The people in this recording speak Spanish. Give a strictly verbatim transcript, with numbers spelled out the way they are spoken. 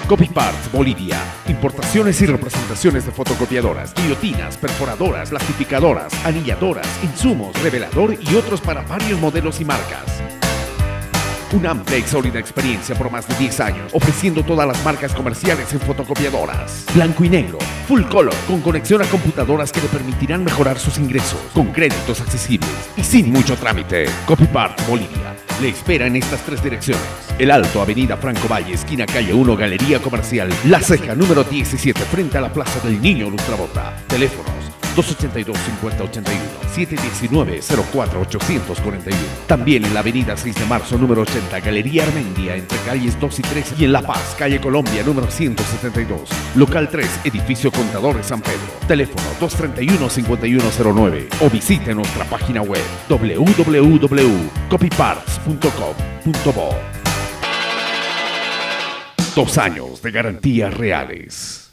Copyparts Bolivia. Importaciones y representaciones de fotocopiadoras, guillotinas, perforadoras, plastificadoras, anilladoras, insumos, revelador y otros para varios modelos y marcas. Una amplia y sólida experiencia por más de diez años, ofreciendo todas las marcas comerciales en fotocopiadoras. Blanco y negro, full color, con conexión a computadoras que le permitirán mejorar sus ingresos, con créditos accesibles y sin mucho trámite. Copyparts Bolivia le espera en estas tres direcciones: El Alto, Avenida Franco Valle, esquina calle uno, Galería Comercial La Ceja, número diecisiete, frente a la Plaza del Niño Lustrabota. Teléfonos dos ochenta y dos, cincuenta ochenta y uno, siete diecinueve, cero cuatro, ochocientos cuarenta y uno. También en la avenida seis de marzo, número ochenta, Galería Armendia, entre calles dos y tres, y en La Paz, calle Colombia, número ciento setenta y dos. Local tres, edificio Contadores San Pedro. Teléfono dos treinta y uno, cincuenta y uno cero nueve. O visite nuestra página web w w w punto copyparts punto com punto bo. Dos años de garantías reales.